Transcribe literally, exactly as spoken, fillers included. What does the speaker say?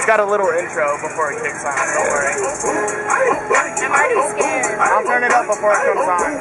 It's got a little intro before it kicks on, don't worry. I'm already scared. I'll turn it up before it comes on.